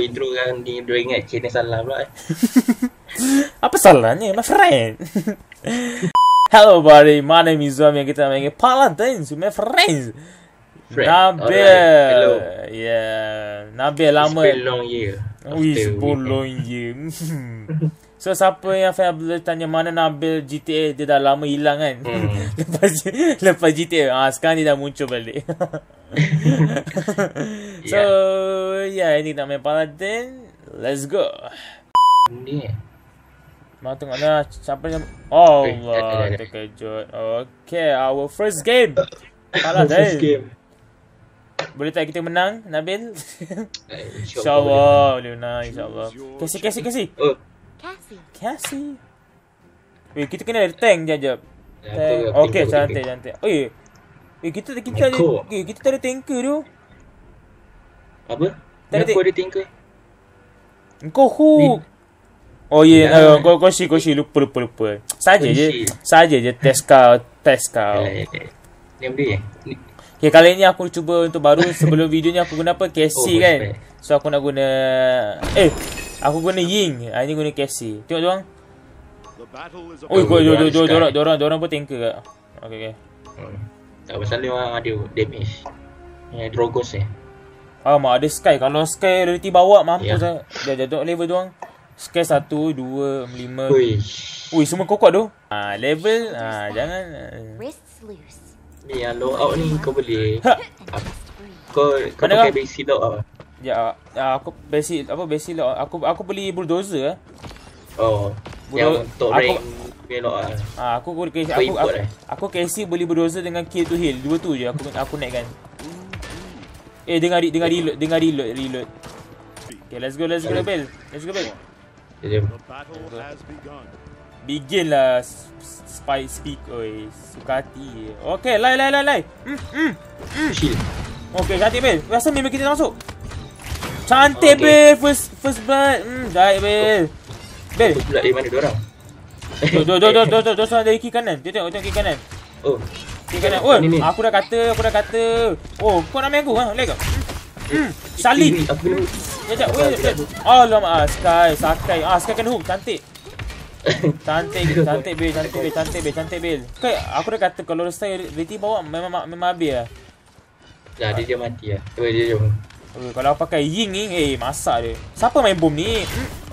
intro kan ni dia ingat channel salah pula. Apa salahnya, my friend? Hello buddy, my name is Zom yang kita main Paladins with my friends. Nabil. Hello. Yeah, Nabil lama. It's been long year. Wih, 10 year. So siapa yang boleh tanya mana Nabil GTA, dia dah lama hilang kan. lepas GTA sekarang dia dah muncul balik. So ini nak main Paladin. Let's go. Ni Mau tengok dah siapa yang Allah terkejut. Okay, our first game Paladin. first game. Boleh tak kita menang, Nabil? InsyaAllah boleh menang, insyaAllah. Casey. Oh, Cassie. Weh, kita kena ada tank jap. Tank. Okay, cantik. Oh ya. Kita ada tanker tu. apa? Aku ada tinker. Kau hook. Oh ya, kau si lupa. Saja je test kau. Ni ambil Okay, kali ni aku cuba untuk baru sebelum video ni aku guna apa? Casey kan. So aku nak guna aku guna Ying. Ini guna Casey. Tengok doang. Oi, diorang pun tanker ke? Okay. Tak pasal dia orang ada damage. Yang Drogos Mak ada Sky. Kalau Sky rarity bawa mampus lah. Dia tengok level doang. Sky 1, 2, 5. Ui, semua kokot tu. Level jangan. Ni yang low out ni kau boleh. Kau pakai basic low out. Ya, aku basic low. Aku beli bulldozer. Oh. Yang untuk rank belok Aku Casey beli bulldozer dengan kill to heal. Dua tu je aku naikkan. Dengar reload. Okay, let's go Bel. Jom. Begin lah. Spy speak. Oi, suka hati. Okay, lai. Shield. Okay, cantik Bel. Rasa memang kita masuk. Cantik Bel. First blood. Baik Bel. Bel. Pula dari mana diorang? Dari kiri kanan. Dia tengok kiri kanan. Oh. Kiri kanan. Oh, aku dah kata. Oh, kau nak main aku? Leg kau. Salin. Sekejap. Alamak, Sky. Sky kena hook. Cantik Bel. Kai, aku dah kata kalau Sky reti bawa memang habis lah. Dah dia mati lah. Dia jom. Kalau pakai Ying ni, masak dia. Siapa main bom ni?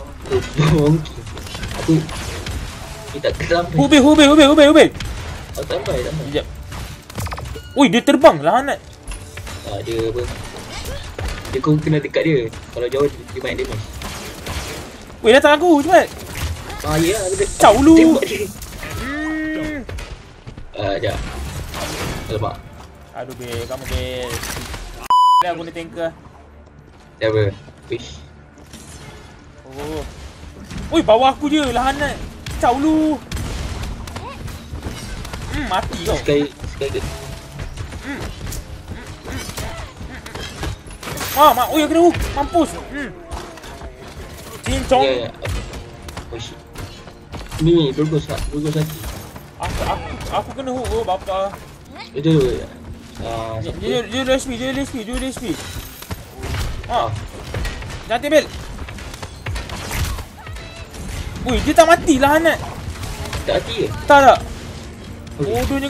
Aku tak keram. Hubel. Oh, sampai. Sekejap. Ui, dia terbang lahanat. Dia apa? Dia kau kena dekat dia. Kalau jauh dia banyak damage. Weh, datang aku cepat. Ya, aku Cau lu. tembak dia. Sekejap. Alamak. Aduh Bel, kamu Bel. Aku ni tanker. Dia apa? Wish. Oh. Ui, bawah aku je lahanat. Cau lu. Mati kau. Sky ke? Ui, aku kena hook. Mampus. Cincong. Ya. Oh shit. Ni Drogos lagi. Aku kena hook bapa. Itu. Dia HP. Cantik Bel. Ui, dia tak mati lahanat. Tak mati ke? Tak. Bodohnya.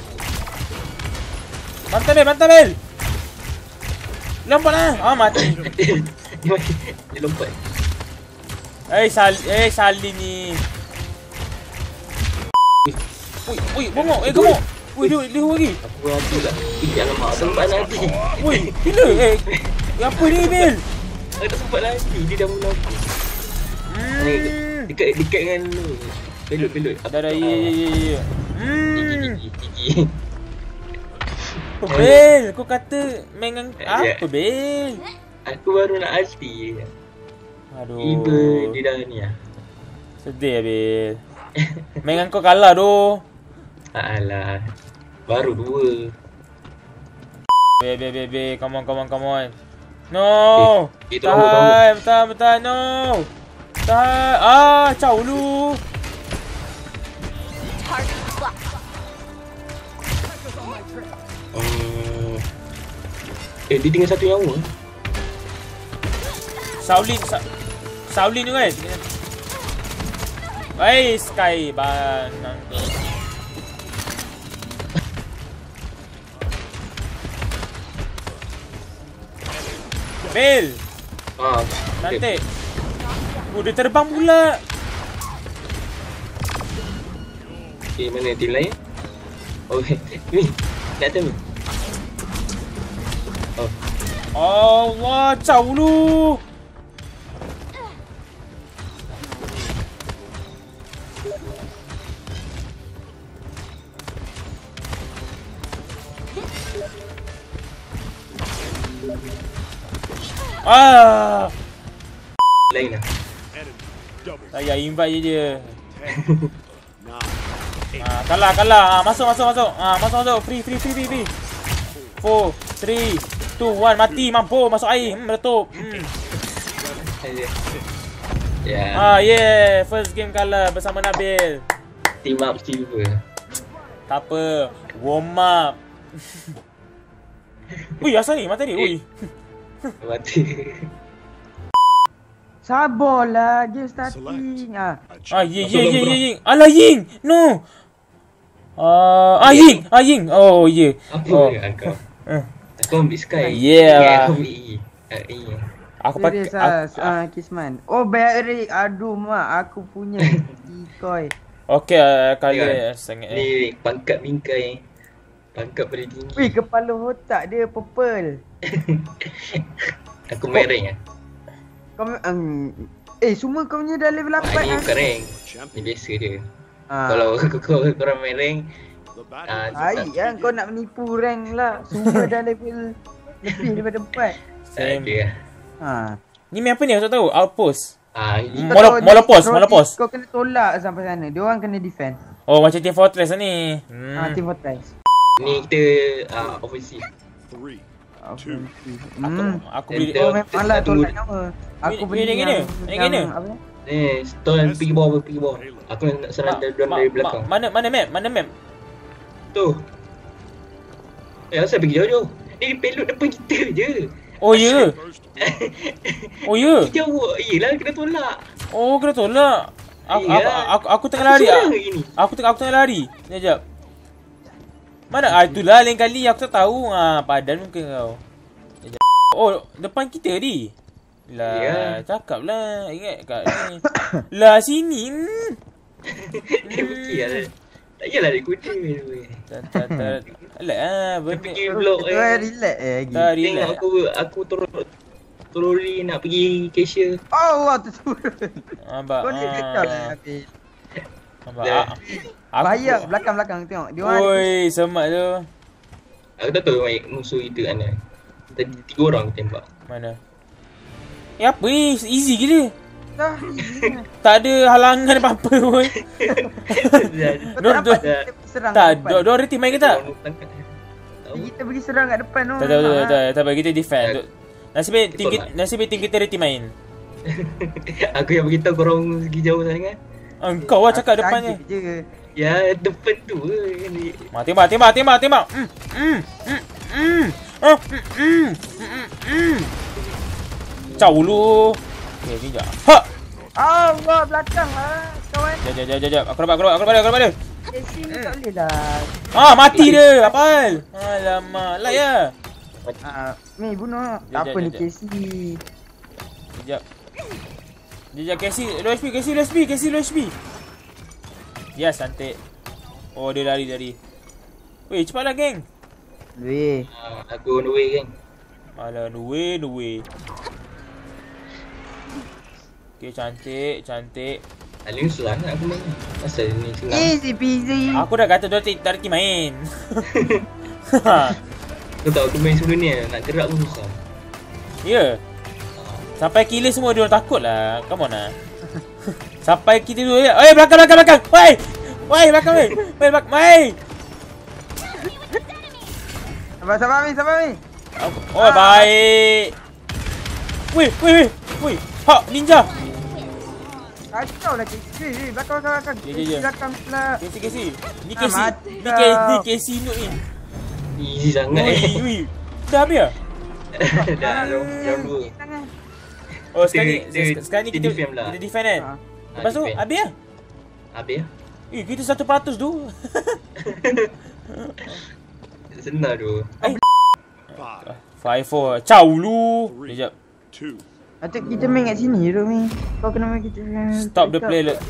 Bantai Bel. Lompat lah. Mati. Dia lompat. Salin ni. Ui, bongok. Gemuk. Ui, dia lagi. Aku rasa lah. Alamak, sempat nanti. Ui, gila. Apa ni Bel? Aku tak sempat lagi. Dia dah mula aku. Dekat dengan lu. Belot. Dah. Ya. Gigi. Bel, kau kata main dengan apa Bel? Aku baru nak ulti. Aduh. Tiba dia dah ni lah. Sedih Bel. Main dengan kau kalah tu. Alah. Baru 2. Bel. Come on. No. Tahan. No. Tahan. Cau lu. Dia tinggal 1 nyawa. Shaolin tu kan. Hey, Sky ban. Bel. Nanti. Dia terbang pula. Okay, mana tim lain? Oh, ni. Nak tahu. Oh. Allah, jauh lu. Lain lah. Saya invite je dia. Kalah. Masuk. Masuk. Free. 4, 3, 2, 1. Mati. Mampu. Masuk air. Meletup. Yeah. First game kalah bersama Nabil. Team up silver. Tak apa. Warm up. Ui, asal ni? Mata ni. Ui. Mati. Sabarlah, game starting. Ying. Alah, Ying. No. Ying. Oh, ya. Apa kau? Aku ambil Sky. Yeah. Aku ambil E. Aku pakai Kisman. Oh, Barry. Aduh, mak. Aku punya decoy. Okey, kali sangat. Ni pangkat bingkai. Pangkat paling tinggi. Wih, kepala otak dia purple. Aku main rank lah. Kau semua kau punya dah level 8 Ni bukan rank. Ni biasa dia. Kalau korang main rank, baik kan kau nak menipu rank lah. Semua dah level lebih daripada 4. Ada lah. Ni main apa ni? Aku tak tahu. Outpost. Molopos. Kau kena tolak sampai sana. Dia orang kena defend. Oh, macam Team Fortress lah ni. Team Fortress. Ni kita offensive. 3, 2. Aku beli. Oh, memanglah tolak nama. Aku beli yang gini. Ni, stone pergi bawah. Aku nak serang dari belakang. Mana map? Tu. Asal pergi jauh-jauh? Ni peluk depan kita je. Oh, ya. Jauh. Yelah, kena tolak. Oh, kena tolak. Aku tengah lari. Aku tengah lari. Sekejap. Mana? Itulah lain kali aku tak tahu. Padan muka kau. Oh, depan kita ni. Lah, cakap lah. Ingat kat ni. Lah, sini. Pergi lah. Tak payahlah dia kuda. Alat lah. Pergi vlog relax lagi. Tengok aku terori nak pergi cashier. Allah terturun. Nampak. Kau ni kacau lah habis. Nampak. Bahaya belakang tengok. Dia orang. Oi, semak tu. Aku tak tahu musuh kita mana. Tadi 3 orang aku tembak. Mana? Apa ni? Easy gila. Dah. Tak ada halangan apa-apa pun. Tak, dua team main ke tak? Kita pergi serang kat depan tu. Tak, kita defend. Nasib team kita ready main. Aku yang beritahu korang pergi jauh sangat. Engkau lah cakap depannya. Ya, depan tu Tembak. Jauh lu. Okay, sekejap. Allah, belakang lah kawan. Sekejap. Aku dapat. Casey ni tak boleh dah. Mati dia. Apal? Alamak, lah ya. Ni bunuh. Apa ni Casey? Sekejap, Casey. Low HP. Yes, cantik. Oh, dia lari. Weh, cepatlah geng. Weh. Aku on the way geng. Alah, no way. Okay, cantik. Alim serang aku main. Asal ni senang. Easy peasy. Aku dah kata tak reti main. Kau tahu aku main sebelum ni nak gerak pun susah. Ya. Sampai killer semua dia orang takut lah. Come on lah. Sampai kita dulu ya. Belakang. Woi, belakang weh. Sabar Mi. Oh, baik. Weh. Ninja. Kacau lah Casey. Belakang. Belakang pula. Casey. Ni Casey noob ni. Easy sangat. Ui. Dah habis ah? Dah jam 2. Oh sekarang ni kita defend lah. kita defend kan. Lepas tu defend. habis lah. Habis lah. Kita 100% tu. Senang tu. 5-4. Ciao lu. Sekejap. 2. Patut kita main kat sini tu Mi. Kau kena main kita. Stop the play lah.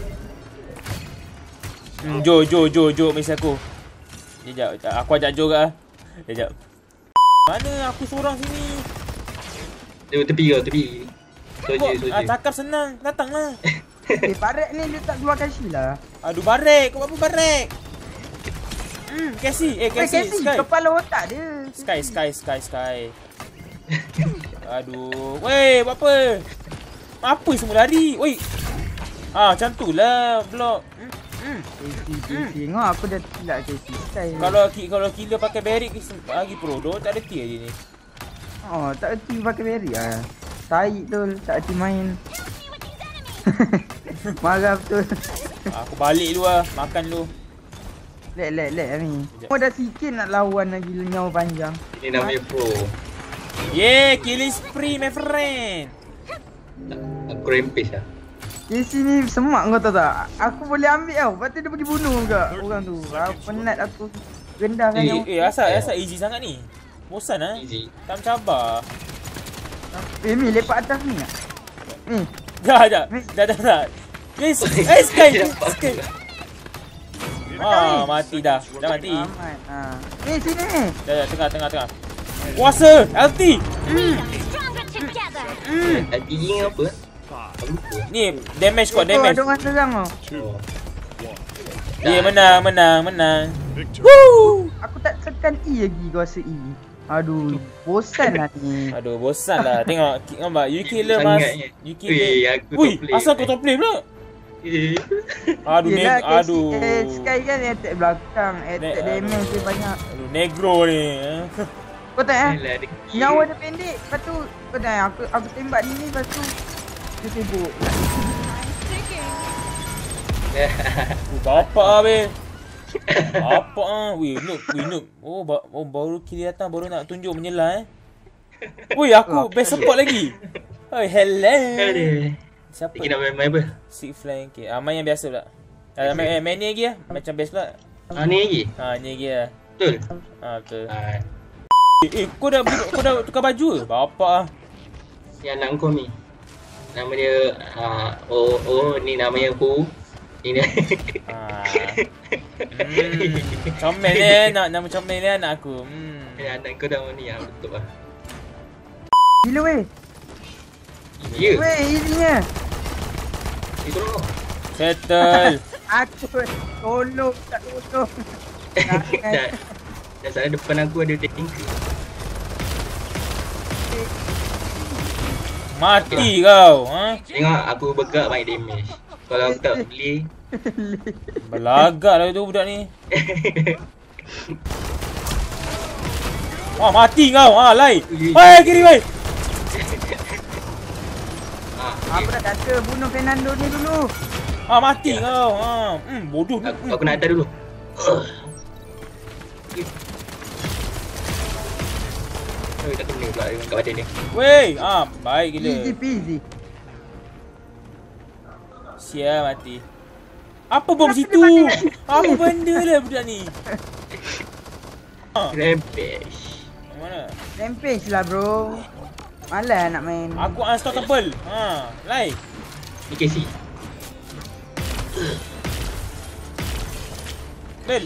Jo mesti aku. Sekejap, aku ajak Jo kat. Sekejap. Mana aku seorang sini? Tepi kau, tepi. Soja. Cakap senang, datanglah. Barek ni dia tak keluarkan shield lah. Aduh Barek, kau apa Barek? Casey, Casey, Sky. Kepala otak dia. Sky. Aduh, weh, buat apa? Apa semua lari? Weh. Macam tu lah blok. Tengok aku dah silap Casey Sky. Kalau killer pakai Barrick lagi pro do, tak ada tier je ni. Tak erti pakai berry lah. Taik tu, tak erti main. Marah betul. Aku balik dulu lah, makan dulu. Lek ni. Kau dah sikit nak lawan lagi nyawa panjang. Ini namanya pro. Yeah, killing spree my friend. Aku rampage lah. Di sini semak kau tahu tak? Aku boleh ambil tau. Lepas tu dia pergi bunuh ke orang tu. Aku penat aku rendahkan nyawa. Asal easy sangat ni. Bosan lah. Easy. Tak mencabar. Mi lepak atas ni tak? Ni. Dah. Yes, Sky. Mati dah. Dah mati. Ni sini ni. Dah, tengah. Kuasa, LT. LT apa? Ni, damage kuat, damage. Ada orang serang tau. Ya, menang. Victory. Woo! Aku tak tekan E lagi, kau rasa E. Aduh, bosan lah ni. Aduh, bosan lah. Tengok, nampak. You killer mas. You killer. Wih, asal kau top play pula? Aduh, aduh. Sky kan attack belakang, attack damage dia banyak. Aduh, negro ni. Kau tak nyawa dia pendek. Lepas tu kau dah aku tembak ni lepas tu dia sibuk. Bapak habis. Apa Weh, noob. Oh, baru kiri datang baru nak tunjuk menyelah Weh, aku best support lagi. Oh, hello. Siapa? Kita nak main apa? Six flank. Okay. Main yang biasa pula. Main ni lagi lah. Macam best pula. Ni lagi? Ni lagi lah. Betul? Betul. Kau dah tukar baju ke? Bapak Yang anak kau ni. Nama dia ni namanya Hu. Ini. Comel ni nama comel ni anak aku. Anak kau dah ni betul lah. Gila weh. Ya. Weh, ininya. Itu dulu. Settle. Aku tolong, tak tolong. Dah salah depan aku ada tanker. Mati kau. Tengok aku begak banyak damage. Kalau aku tak beli belagak lah tu budak ni. Mati kau. Lai. Weh, kiri weh. Aku dah kata bunuh Fernando ni dulu. Mati kau. Bodoh ni. Aku nak atas dulu. Tak kena pula dengan kat badan dia. Weh, baik gila. Easy peasy. Sial mati. Apa bom situ? Apa benda lah budak ni? Rampage. Mana? Rampage lah bro. Malas nak main. Aku unstoppable. Lai. Ni Casey. Bel.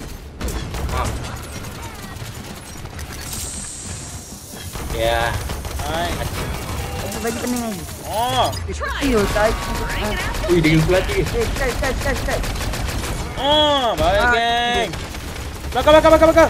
Ya. Aku bagi pening lagi. Yo, tai. Ui, dia keluar lagi. Cut. Baik geng. Bakar.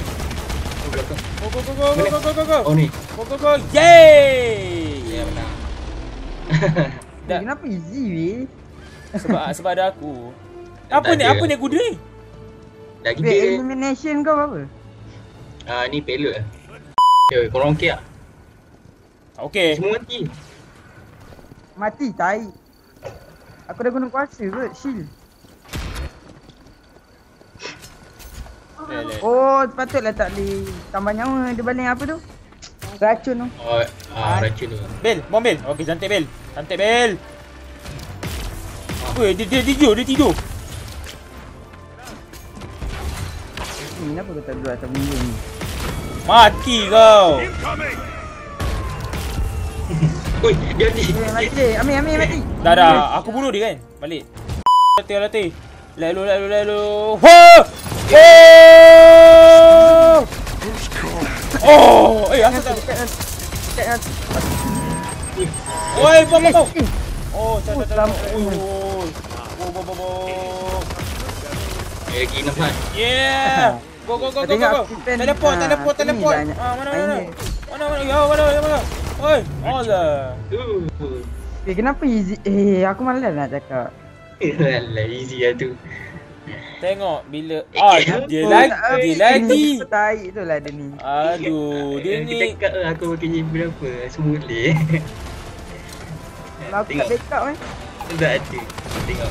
Go. Oh ni. Go. Yeay. Ya menang. Kenapa easy weh? Sebab ada aku. Apa ni kuda ni? Lagi dia. Elimination kau apa? Ni pelot lah. Okay, korang okey tak? Okey. Semua mati. Mati tai. Aku dah guna kuasa kot, shield. Oh, patutlah tak boleh tambah nyawa. Dia baling apa tu? Racun tu. Racun tu. Bel, bom Bel. Okey, cantik Bel. Santai Bel. Weh, dia tidur. Kenapa kau tak duduk atas benda ni? Mati kau. Oi, dia ni. Mati dia. Amir mati. Dah. Aku bunuh dia kan. Balik. Latih. Lalu. Wah! Oh! Aku tak. Oi, bom. Oh, tak. Lagi nampak. Yeah. Go. Teleport. Mana? Ya, mana? Oi, Allah. Kenapa easy? Aku malas nak cakap. Alah, easy lah tu. Tengok bila dia lagi. Tai tu lah dia ni. Aduh, dia Dia ni. cakap lah aku pakai game berapa. Semua boleh. Kalau aku tak backup Tak ada. Tengok.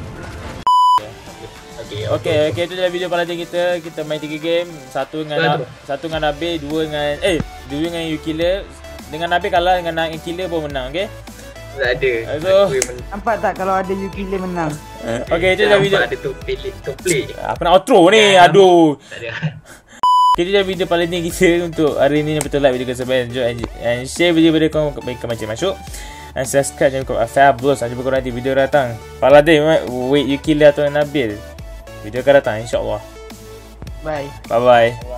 Okay, itu adalah video Paladin kita. Kita main 3 game. Satu dengan Nabil, dua dengan Ukiller. Dengan Nabil kalah, dengan Ukiller pun menang, okay? Tak ada. So, nampak tak kalau ada Ukiller menang? Okay, itu adalah video. Ada top play. Aku nak outro ni, aduh. Tak ada. Okay, itu adalah video Paladin kita untuk hari ni. Betul like video tersebut. Enjoy and share video kau macam masuk. And subscribe jangan lupa Fabulous. Sampai jumpa korang di video datang. Paladin, wait Ukiller atau Nabil. Video akan datang insyaAllah. Bye. Bye-bye.